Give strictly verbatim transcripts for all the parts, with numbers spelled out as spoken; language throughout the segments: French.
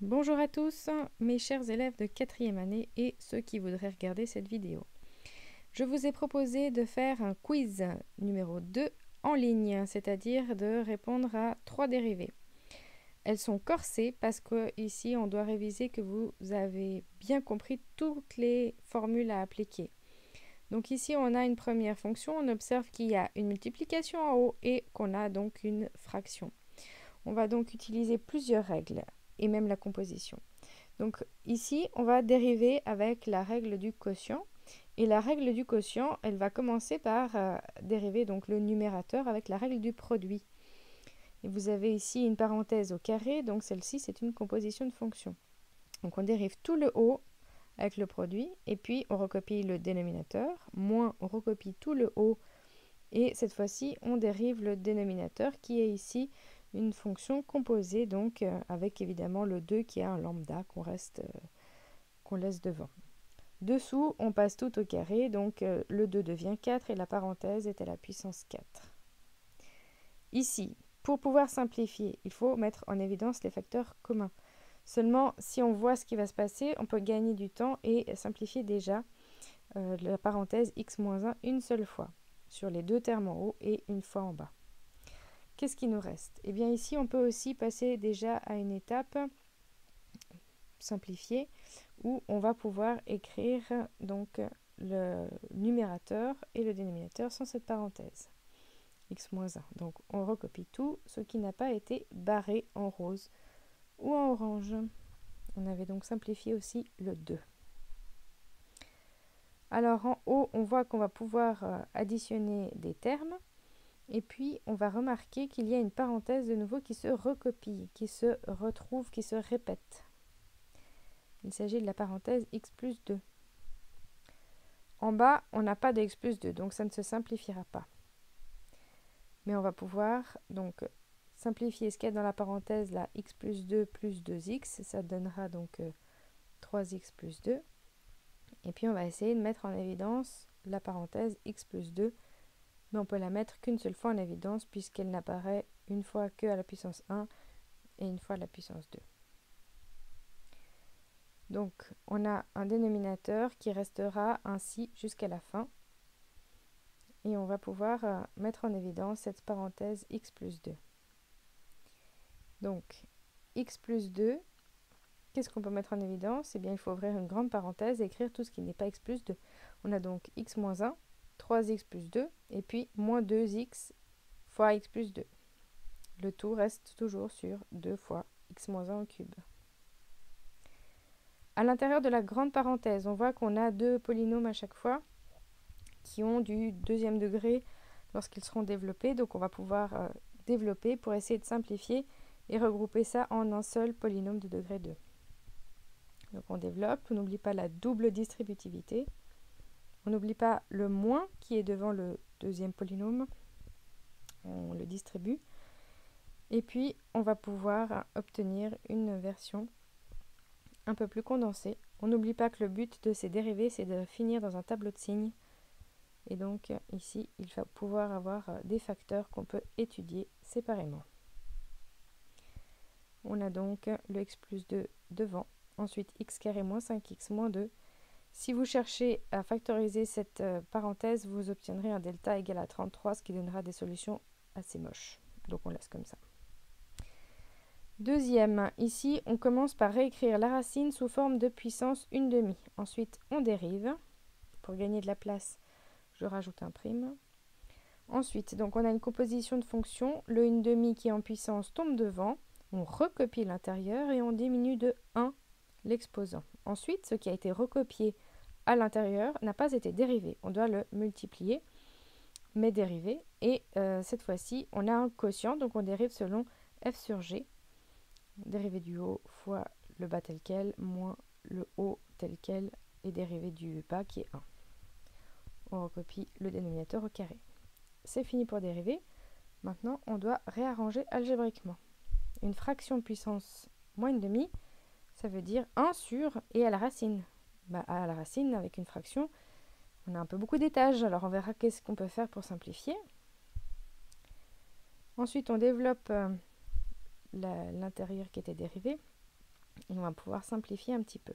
Bonjour à tous, mes chers élèves de quatrième année et ceux qui voudraient regarder cette vidéo. Je vous ai proposé de faire un quiz numéro deux en ligne, c'est-à-dire de répondre à trois dérivées. Elles sont corsées parce que ici on doit réviser que vous avez bien compris toutes les formules à appliquer. Donc ici on a une première fonction, on observe qu'il y a une multiplication en haut et qu'on a donc une fraction. On va donc utiliser plusieurs règles et même la composition. Donc ici, on va dériver avec la règle du quotient. Et la règle du quotient, elle va commencer par euh, dériver donc le numérateur avec la règle du produit. Et vous avez ici une parenthèse au carré, donc celle-ci, c'est une composition de fonctions. Donc on dérive tout le haut avec le produit, et puis on recopie le dénominateur, moins on recopie tout le haut, et cette fois-ci, on dérive le dénominateur qui est ici une fonction composée, donc euh, avec évidemment le deux qui est un lambda qu'on reste, euh, qu'on laisse devant. Dessous, on passe tout au carré, donc euh, le deux devient quatre et la parenthèse est à la puissance quatre. Ici, pour pouvoir simplifier, il faut mettre en évidence les facteurs communs. Seulement, si on voit ce qui va se passer, on peut gagner du temps et simplifier déjà euh, la parenthèse x moins un une seule fois, sur les deux termes en haut et une fois en bas. Qu'est-ce qui nous reste? Eh bien ici, on peut aussi passer déjà à une étape simplifiée où on va pouvoir écrire donc le numérateur et le dénominateur sans cette parenthèse. x moins un. Donc on recopie tout ce qui n'a pas été barré en rose ou en orange. On avait donc simplifié aussi le deux. Alors en haut, on voit qu'on va pouvoir additionner des termes. Et puis, on va remarquer qu'il y a une parenthèse de nouveau qui se recopie, qui se retrouve, qui se répète. Il s'agit de la parenthèse x plus deux. En bas, on n'a pas de x plus deux, donc ça ne se simplifiera pas. Mais on va pouvoir donc simplifier ce qu'il y a dans la parenthèse, là, x plus deux plus deux x. Ça donnera donc euh, trois x plus deux. Et puis, on va essayer de mettre en évidence la parenthèse x plus deux. Mais on peut la mettre qu'une seule fois en évidence puisqu'elle n'apparaît une fois que à la puissance un et une fois à la puissance deux. Donc on a un dénominateur qui restera ainsi jusqu'à la fin et on va pouvoir euh, mettre en évidence cette parenthèse x plus deux. Donc x plus deux, qu'est-ce qu'on peut mettre en évidence? Eh bien il faut ouvrir une grande parenthèse et écrire tout ce qui n'est pas x plus deux. On a donc x moins un, trois x plus deux, et puis moins deux x fois x plus deux. Le tout reste toujours sur deux fois x moins un au cube. À l'intérieur de la grande parenthèse, on voit qu'on a deux polynômes à chaque fois qui ont du deuxième degré lorsqu'ils seront développés. Donc on va pouvoir euh, développer pour essayer de simplifier et regrouper ça en un seul polynôme de degré deux. Donc on développe, on n'oublie pas la double distributivité. On n'oublie pas le moins qui est devant le deuxième polynôme. On le distribue. Et puis on va pouvoir obtenir une version un peu plus condensée. On n'oublie pas que le but de ces dérivés, c'est de finir dans un tableau de signes. Et donc ici, il faut pouvoir avoir des facteurs qu'on peut étudier séparément. On a donc le x plus deux devant. Ensuite, x carré moins cinq x moins deux. Si vous cherchez à factoriser cette euh, parenthèse, vous obtiendrez un delta égal à trente-trois, ce qui donnera des solutions assez moches. Donc on laisse comme ça. Deuxième, ici, on commence par réécrire la racine sous forme de puissance une demi. Ensuite, on dérive. Pour gagner de la place, je rajoute un prime. Ensuite, donc on a une composition de fonctions. Le une demi qui est en puissance tombe devant. On recopie l'intérieur et on diminue de un l'exposant. Ensuite, ce qui a été recopié à l'intérieur n'a pas été dérivé. On doit le multiplier, mais dériver. Et euh, cette fois-ci, on a un quotient, donc on dérive selon f sur g. Dérivé du haut fois le bas tel quel, moins le haut tel quel, et dérivé du bas qui est un. On recopie le dénominateur au carré. C'est fini pour dériver. Maintenant, on doit réarranger algébriquement. Une fraction puissance moins une demi, ça veut dire un sur et à la racine. Bah, à la racine, avec une fraction, on a un peu beaucoup d'étages. Alors, on verra qu'est-ce qu'on peut faire pour simplifier. Ensuite, on développe euh, l'intérieur qui était dérivé. on va pouvoir simplifier un petit peu.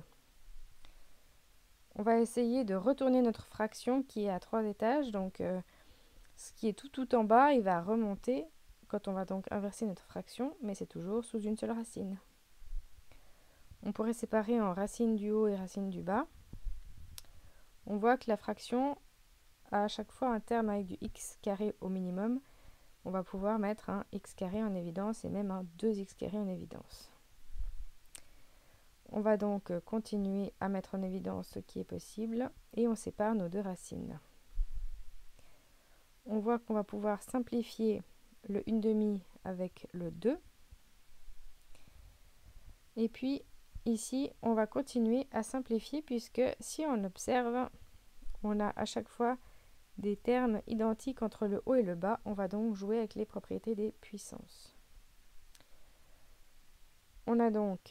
On va essayer de retourner notre fraction qui est à trois étages. Donc, euh, ce qui est tout tout en bas, il va remonter quand on va donc inverser notre fraction, mais c'est toujours sous une seule racine. On pourrait séparer en racine du haut et racine du bas. On voit que la fraction a à chaque fois un terme avec du x carré au minimum. On va pouvoir mettre un x carré en évidence et même un deux x carré en évidence. On va donc continuer à mettre en évidence ce qui est possible et on sépare nos deux racines. On voit qu'on va pouvoir simplifier le un demi avec le deux. Et puis ici, on va continuer à simplifier puisque si on observe, on a à chaque fois des termes identiques entre le haut et le bas. On va donc jouer avec les propriétés des puissances. On a donc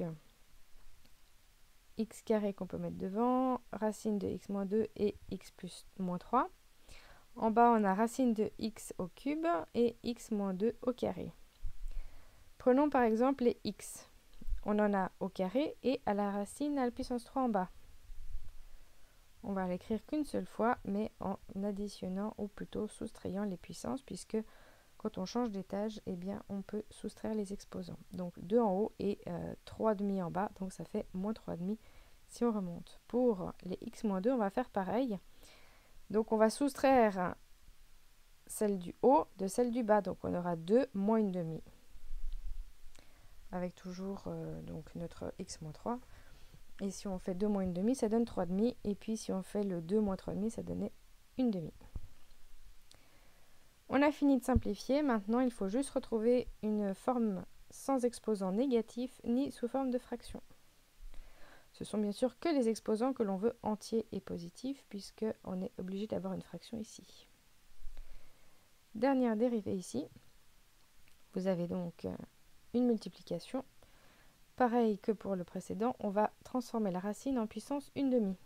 x carré qu'on peut mettre devant, racine de x moins deux et x plus moins trois. En bas, on a racine de x au cube et x moins deux au carré. Prenons par exemple les x. On en a au carré et à la racine à la puissance trois en bas. On va l'écrire qu'une seule fois, mais en additionnant ou plutôt soustrayant les puissances, puisque quand on change d'étage, eh bien, on peut soustraire les exposants. Donc deux en haut et euh, trois demi en bas, donc ça fait moins trois demi si on remonte. Pour les x moins deux, on va faire pareil. Donc on va soustraire celle du haut de celle du bas, donc on aura deux moins une demi. Avec toujours euh, donc notre x moins trois. Et si on fait deux moins une demi, ça donne trois demi. Et puis si on fait le deux moins trois demi, ça donnait une demi. On a fini de simplifier. Maintenant, il faut juste retrouver une forme sans exposant négatif ni sous forme de fraction. Ce sont bien sûr que les exposants que l'on veut entiers et positifs, puisqu'on est obligé d'avoir une fraction ici. Dernière dérivée ici. Vous avez donc une multiplication. Pareil que pour le précédent, on va transformer la racine en puissance une demi.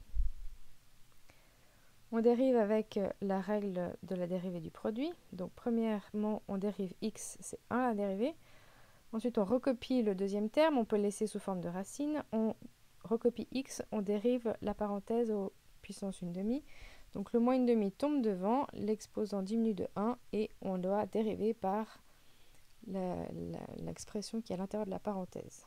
On dérive avec la règle de la dérivée du produit. Donc premièrement, on dérive x, c'est un la dérivée. Ensuite, on recopie le deuxième terme, on peut le laisser sous forme de racine. On recopie x, on dérive la parenthèse aux puissance une demi. Donc le moins une demi tombe devant, l'exposant diminue de un et on doit dériver par l'expression qui est à l'intérieur de la parenthèse.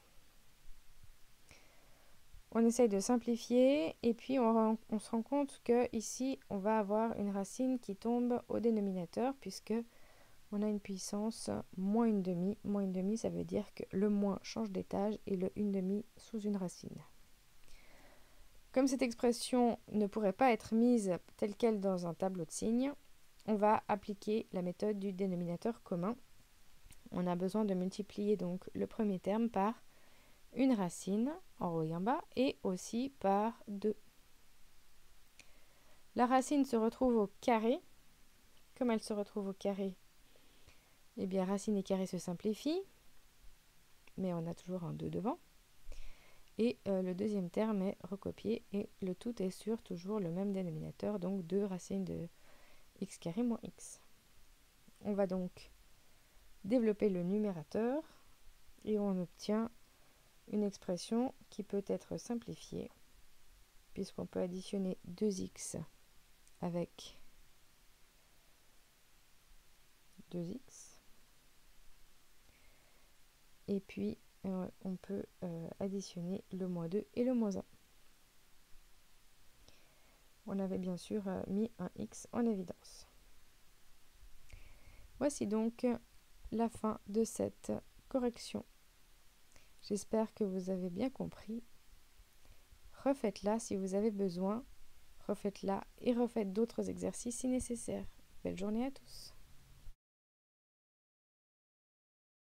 On essaye de simplifier et puis on, on se rend compte que ici on va avoir une racine qui tombe au dénominateur puisque on a une puissance moins une demi. Moins une demi, ça veut dire que le moins change d'étage et le une demi sous une racine. Comme cette expression ne pourrait pas être mise telle quelle dans un tableau de signes, on va appliquer la méthode du dénominateur commun. On a besoin de multiplier donc le premier terme par une racine en haut et en bas et aussi par deux. La racine se retrouve au carré. Comme elle se retrouve au carré, eh bien racine et carré se simplifient, mais on a toujours un deux devant. Et euh, le deuxième terme est recopié et le tout est sur toujours le même dénominateur, donc deux racines de x carré moins x. On va donc développer le numérateur et on obtient une expression qui peut être simplifiée puisqu'on peut additionner deux x avec deux x et puis euh, on peut euh, additionner le moins deux et le moins un. On avait bien sûr euh, mis un x en évidence. Voici donc la fin de cette correction. J'espère que vous avez bien compris. Refaites-la si vous avez besoin. Refaites-la et refaites d'autres exercices si nécessaire. Belle journée à tous.